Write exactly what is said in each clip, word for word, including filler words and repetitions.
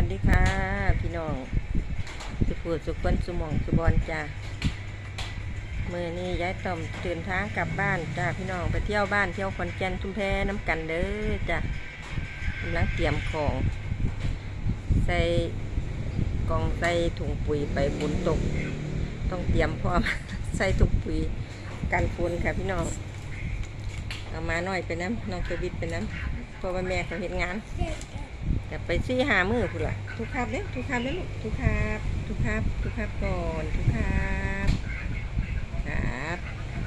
ดีค่ะพี่น้องสุขูสุขคนสุมองสุบอลจ้ามือนี้ย้ายต่อมตื่นทางกลับบ้านจ้าพี่น้องไปเที่ยวบ้านเที่ยวขอนแก่นชุมแพน้ำกันเด้อจ้ากำลังเตรียมของใส่กองใส่ถุงปุ๋ยไปฝนตกต้องเตรียมพร้อม ใส่ถุงปุ๋ยกันฝนค่ะพี่น้องเอามาหน่อยไปน้ำน้องเคยบิดไปน้ำเพราะว่าแม่เขาเห็นงานจะไปซี่หามือพุ่นละทุกครับเด้ทุกครับเด้ลูกทุกครับทุกครับทุกครับก่อนทุกครับครับ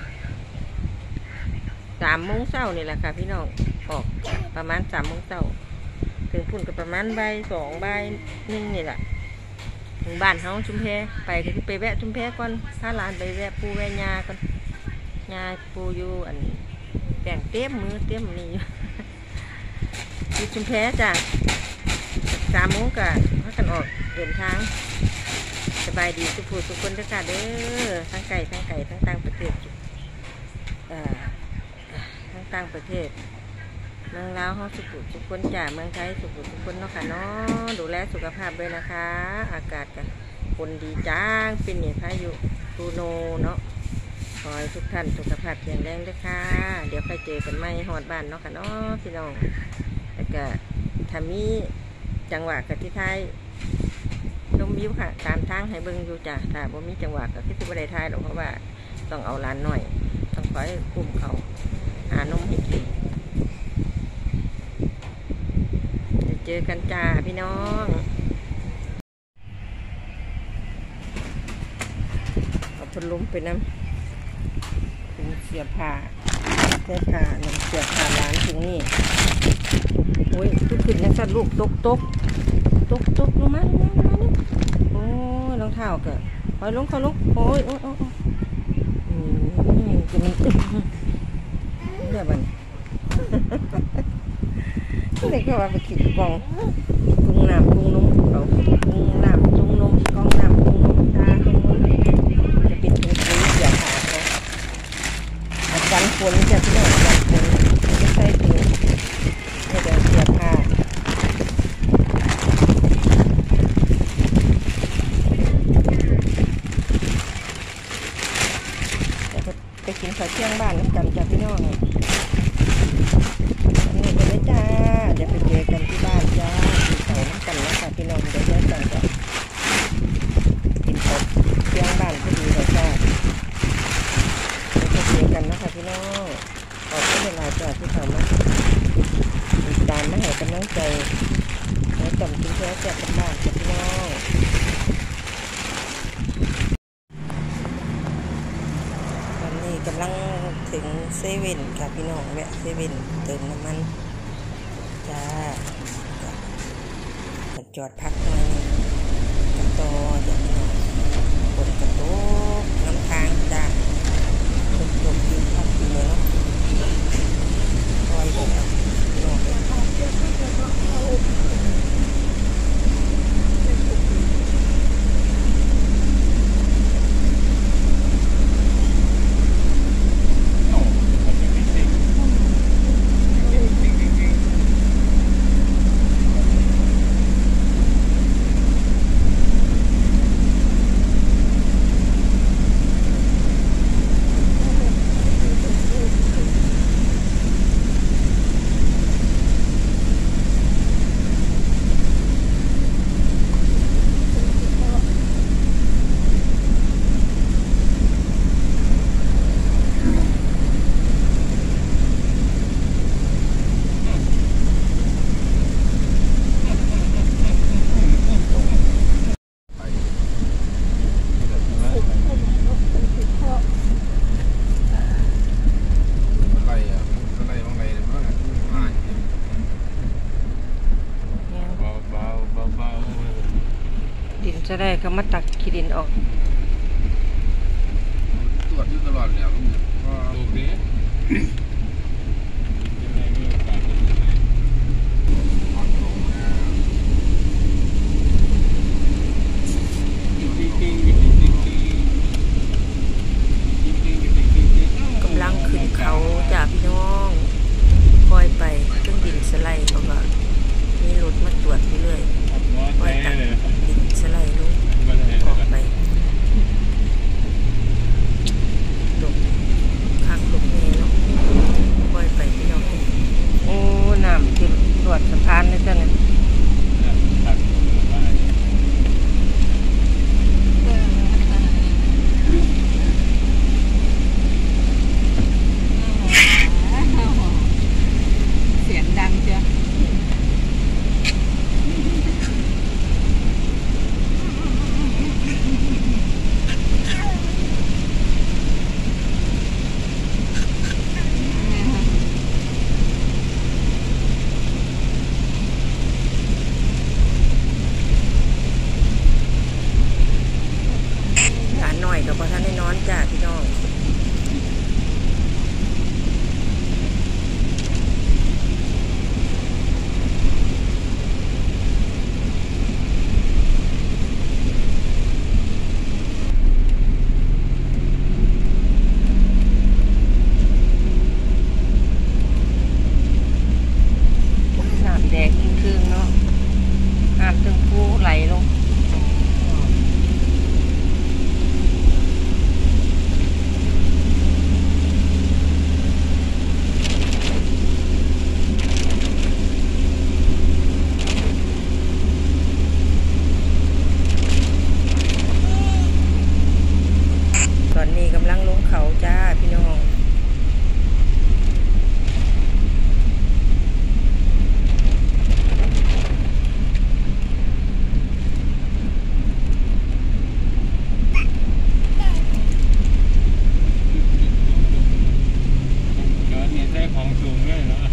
สามโมงเช้านี่แหละค่ะพี่น้องออกประมาณสามโมงเช้าถึงพุ่นก็ประมาณใบสองใบหนึ่งนี่แหละถึงบ้านเฮาชุมแพไปก็คือไปแวะชุมแพก่อนถ้าหลานไปแวะปูแวะยาก่อนยาปูอยู่อันแต่งเต็มมือเต็มนี่อยู่ชุมแพจ้ะสามโมงก็พักกันออกเดินทางสบายดีสุขผู้สุขคนด้วยค่ะเด้อทั้งไก่ทั้งไก่ทั้งต่างประเทศเอ่อทั้งต่างประเทศเมืองลาวเขาสุขสุขคนจ้ะเมืองไทยสุขสุขคนเนาะค่ะเนาะดูแลสุขภาพด้วยนะคะอากาศกันคนดีจ้างเป็นเนี่ยพายุตูโนเนาะขอให้ทุกท่านสุขภาพแข็งแรงด้วยค่ะเดี๋ยวไปเจอกันใหม่ฮอดบ้านเนาะค่ะเนาะพี่น้องแล้วก็ถ้ามีจังหวะกับที่ไทยชมวิวค่ะตามทางให้เบิ่งอยู่จ้ะถ้าบ่มีจังหวะกับที่ที่บ่ได้ไทยหรอกเพราะว่าต้องเอาหลานหน่อยต้องคอยคุมเขาหานมให้กินจะเจอกันจ้าพี่น้องเอาพัดลมไปน้ำถึงเสียผ้าเสื้อผ้าน้ำเสียผ้าร้านถึงนี่โอ้ยทุกขึ้นนะสัตว์ลูกตกตกตกตกลงมาลงมาลงมาเนี่ยโอ้ยรองเท้าเกิดคอยลงคอยลงโอ้ยโอ้ยโอ้ยอืมจะมันตึ๊บเดี๋ยวมันนี่ก็ว่าไปขีดกองกุ้งน้ำกุ้งนมเขากุ้งน้ำกุ้งนมกองน้ำกุ้งนมตากุ้งนมจะเป็นถุงปุ๋ยเสียขาดนะอาจารย์ฝนจะพี่น้องอาจารย์ฝนจะใส่ถุงให้เดินเสียผ้าไปกินข้าวเที่ยงบ้านน้ำกันจ้าพี่น้องอันนี้ไปเลยจ้าเดี๋ยวไปเจอกันที่บ้านจ้ากินข้าวน้ำกันแล้วค่ะพี่น้องเดี๋ยวเจอกันจ้ะกินข้าวเที่ยงบ้านก็ดีเลยจ้าเดี๋ยวไปเจอกันนะคะพี่น้องขอบคุณเวลาจ้าที่เขามาติดตามมาให้กำลังใจให้จำกินแค่แจกกันบ้านจ้าพี่น้องกำลังถึงเซเว่นค่ะพี่น้องแวะเซเว่นเติมน้ำมันจ้าจอดพักหน่อยกระโตจ้ะพี่น้องฝนกระโตกน้ำทางจ้าตกตกอยู่พักอยู่เนาะคอยดูพี่น้องจะได้ก็มาตักขี้ดินออกตรวจอยู่ตลอดแล้วก็ดูนี้ยังไงมีโอกาสเป็นยังไงกำลังขึ้นเขาจากพี่น้องคอยไปเครื่องบินสไลด์เขาก็มีรถมาตรวจเรื่อยๆคอยของสูงเลยเนาะ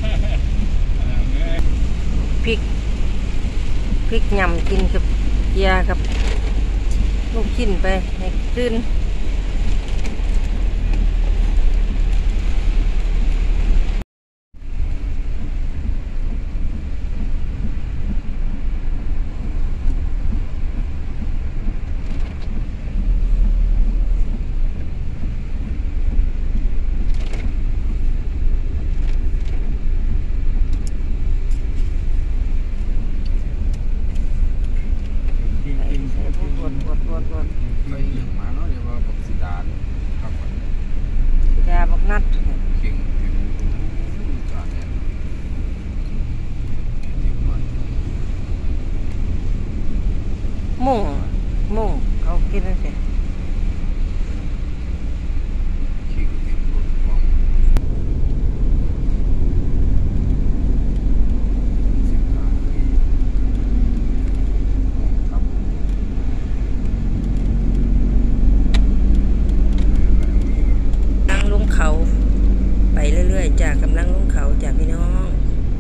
พริกพริกยำกินกับเกียร์กับลูกชิ้นไปให้ตื่นวดวดวดวดเคยเลี้ยงมาเนาะเดี๋ยวว่าบอกสิดาเนี่ยครับผมแกบอกนัดเข่งเข่งจานเนี่ยเด็กมันมุ่งมุ่งเขากินนั่นสิเข่งเข่งรถฟองสิบสามปีครับนั่งลงเขาไปเรื่อยๆจากกำลังลงเขาจากพี่น้อง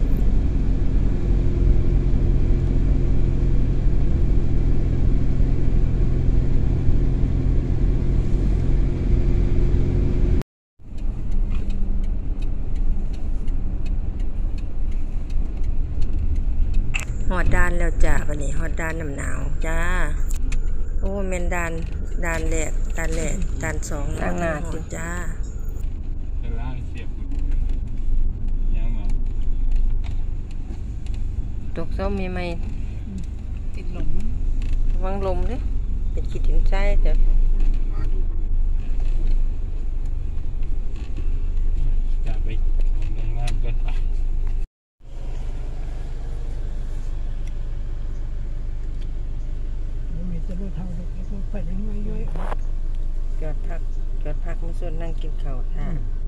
ฮอดด้านแล้วจ้าวันนี้ฮอดด้านน้ำหนาวจ้าโอ้เมนด้านด้านแรกด้านแรกด้านสองด้านหน้าจริงจ้าเป็นล่างเสียบยังมาตกเส้ามีไหมติดลมระวังลมเด้อเป็นขีดหินใจเด้อมาดูจะไปทำงานกันไปมีจะรู้ทางแล้วก็ไปยังไงย่อยจอดพักจอดพักมีส่วนนั่งกินข้าวท่า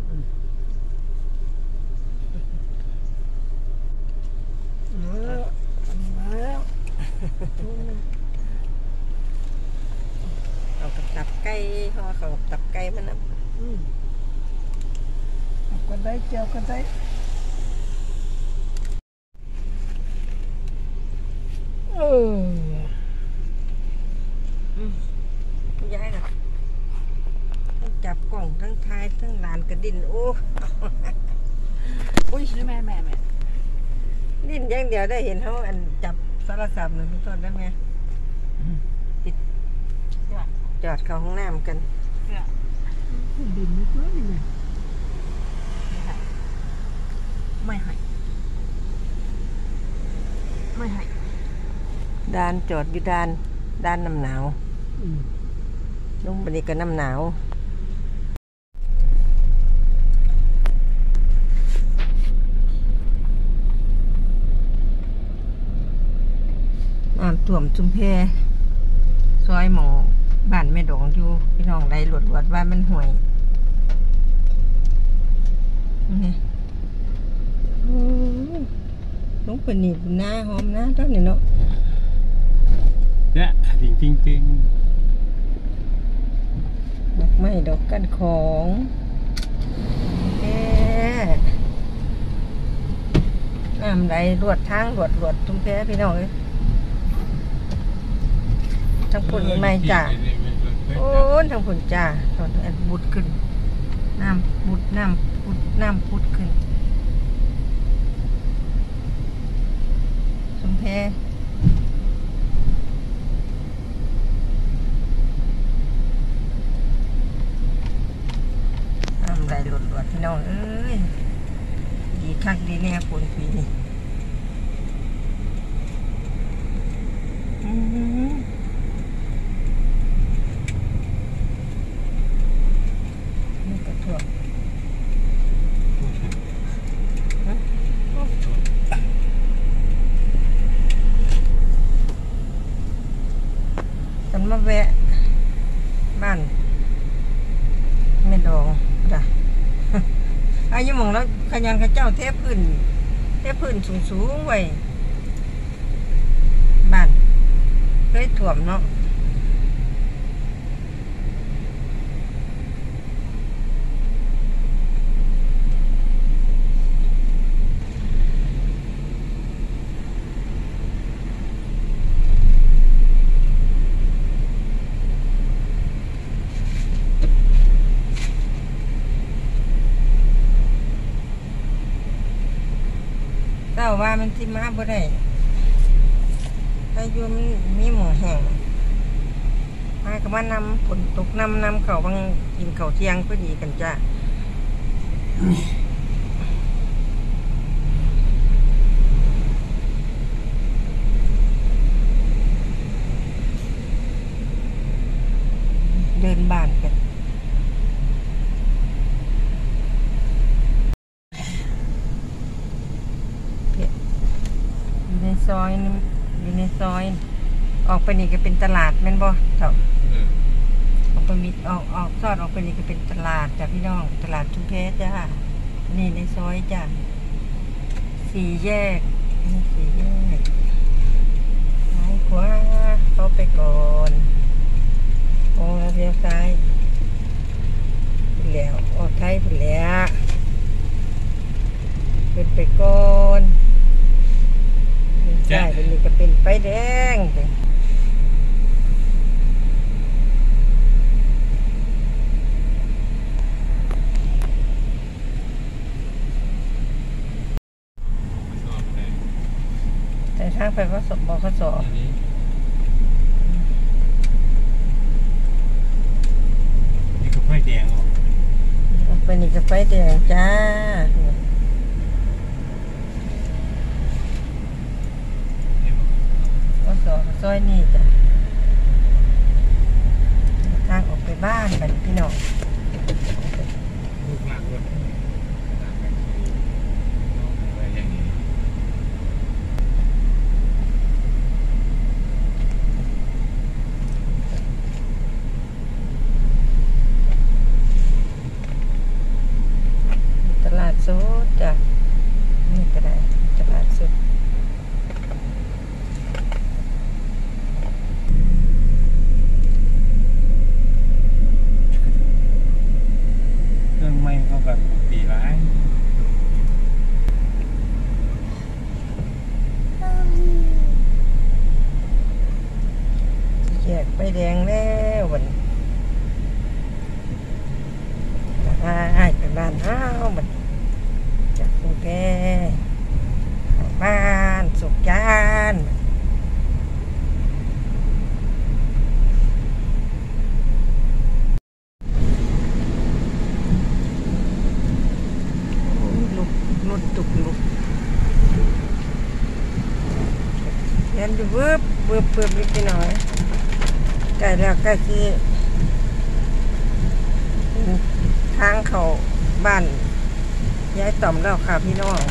แล้วแล้วเอากับตับไก่ห่อเขากับตับไก่มันนะอืมก็ได้เจียวก็ได้เออคุณยายน่ะทั้งจับกล่องทั้งทายทั้งหลานกระดินโอ้อุ้ยแม่แม่แม่ดิ้นอย่างเดียวได้เห็นเขาอันจับโทรศัพท์หนึ่งทุกตอนได้ไหมติดจอดเข้าห้องน้ำกันดินนิดน้อยนี่แม่ไม่ให้ไม่ให้ดานจอดอยู่ดานดานน้ำหนาวอืมลงไปนี่ก็น้ำหนาวน้ำท่วมจุมเพซอยหมอบ้านแม่ดองอยู่พี่น้องใดหลวดหลวดว่ามันห่วยนี่โอ้ยลงไปนี่หน้าหอมนะตอนนี้เนาะเนี่ยจริงจริงจริงดอกไม้ดอกกันของแอ่น้ำไหลรวดทางรวดรวดจุมเพพี่น้องเลยทั้งพุ่นไม่จ่าโอ้ยทั้งพุ่นจ่าตอนนี้บุดขึ้นน้ำบุดน้ำบุดน้ำพุดขึ้นจุมเพน้ำไหลรวดรวดพี่น้องเอ้ยดีคักดีแน่ฝนปีนี้อืมนี่ก็ท่วมฮะกันมาแวะบ้านแม่ดองจ้ะ อายุหมองแล้วขยันข้าเจ้าเทพื้นเทพื้นสูงๆไว้บ้านเคยถ่วมเนาะเราว่ามันสิมาบ่ได้ถ้าอยู่มันมีหมอแห้งมาก็มานำฝนตกนำนำเขาบางกินเขาเที่ยงพอดีกันจ้าเดินบ้านกันอยู่ในซอยนี่อยู่ในซอยออกไปนี่ก็เป็นตลาดแม่นบ่เจ้าออกไปมิดออกออกซอดออกไปนี่ก็เป็นตลาดจ้ะพี่น้องตลาดชุมแพจ้านี่ในซอยจ้ะสี่แยกนี่สี่แยกซ้ายขวาเข้าไปก่อนโอ้เลี้ยวซ้ายไปแล้วออกไทยไปแล้วขึ้นไปก่อนใช่เป็นนี่ก็เป็นไฟแดงแต่ทางไปก็สบบขสอนี่ก็ไฟแดงออกออกไปนี่ก็ไฟแดงจ้าก็สอซอยนี่จ้ะทางออกไปบ้านบัดพี่น้องลูกมากด้วยไว้อย่างนี้ตลาดสดจ้ะนี่ก็ได้ตลาดสดเครื่องไม้เขากับปีร้ายแยกไฟแดงแล้วบัดนี้ให้ไปบ้านเฮาบัดจากกรุงเทพบ้านสุขจานลุกลุดตุกลุกเรียนอยู่เวิบเวิบเวิบนิดหน่อยใกล้แล้วใกล้ที่ทางเขาบ้านย้ายต่อมแล้วค่ะพี่น้อง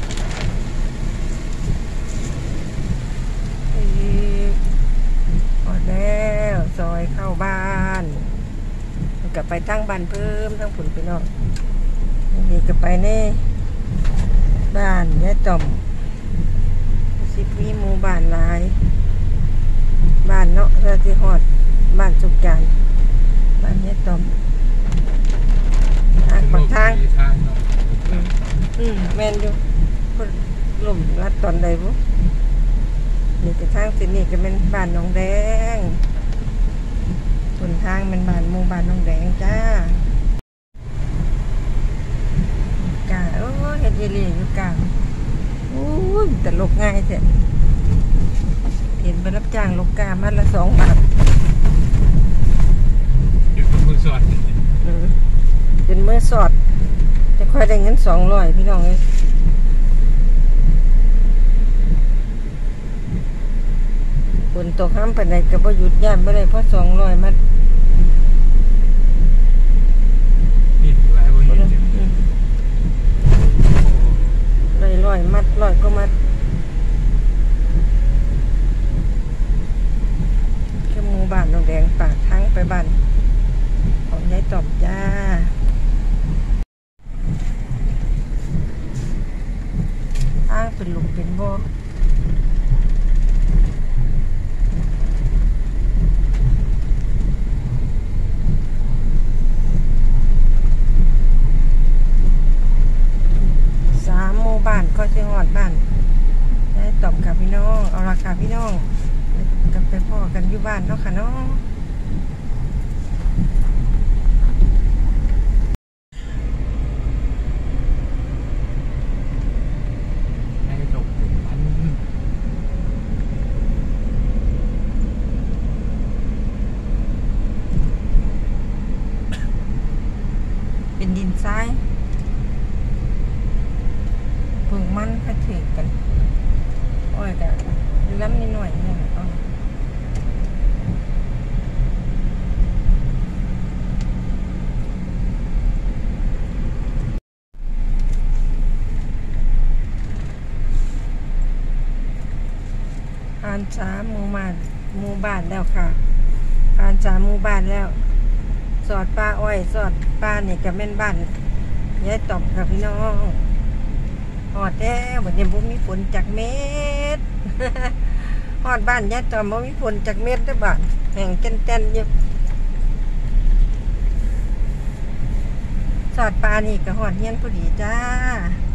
ออกแล้วซอยเข้าบ้านกลับไปตั้งบ้านเพิ่มทั้งผุนพี่น้องนี่ก็ไปในบ้านย้ายต่อมสิบมีหมู่บ้านหลายบ้านเนาะเราที่ฮอดบ้านสุกจานบ้านย้ายต่อมทางบางทางทางเนาะอืมแมนอยู่คนลมรัดตอนใดบุนี่แต่ทางสินี่ก็เป็นบ้านน้องแดงส่วนทางเป็นบ้านหมู่บ้านน้องแดงจ้ากาโอ้เฮ็ดเยลีอยู่กลางโอ้ยแต่ลกง่ายแท้เห็นไปรับจ้างลกกามัดละสองบาทอยู่กับมือสอดอืมเป็นเมื่อสอดจะค่อยได้เงินสองร้อยพี่น้องเลยฝนตกห้ามปานใดก็บ่หยุดย่านบ่ได้เพราะสองร้อยมัดนี่หลายวันบ่นี้ได้อืมร้อยร้อยมัดร้อยก็มัดคือหมู่บ้านน้องแดงปากทางไปบ้านของยายตอบจ้าทางเป็นหลุมเป็นบ่อสามหมู่บ้านก็สิฮอดบ้านยายตอบกับพี่น้องเอาล่ะค่ะพี่น้องกันไปพ่อกันอยู่บ้านเนาะค่ะเนาะมันกระถือกันอ้อยกันล้ำนิดหน่อยนี่แหละก็ผ่านสามหมู่บ้านหมู่บ้านแล้วค่ะผ่านสามหมู่บ้านแล้วสอดป้าอ้อยสอดป้านี่กับแม่นบ้านยายตอบกับพี่น้องหอดแล้ววันนี้บ่มีฝนจากเม็ด หอดบ้านยายตอบบ่มีฝนจากเม็ดได้อบ้านแห่งแก่นๆอยู่สอดป้านี่ก็หอดเฮียนผู้ดีจ้า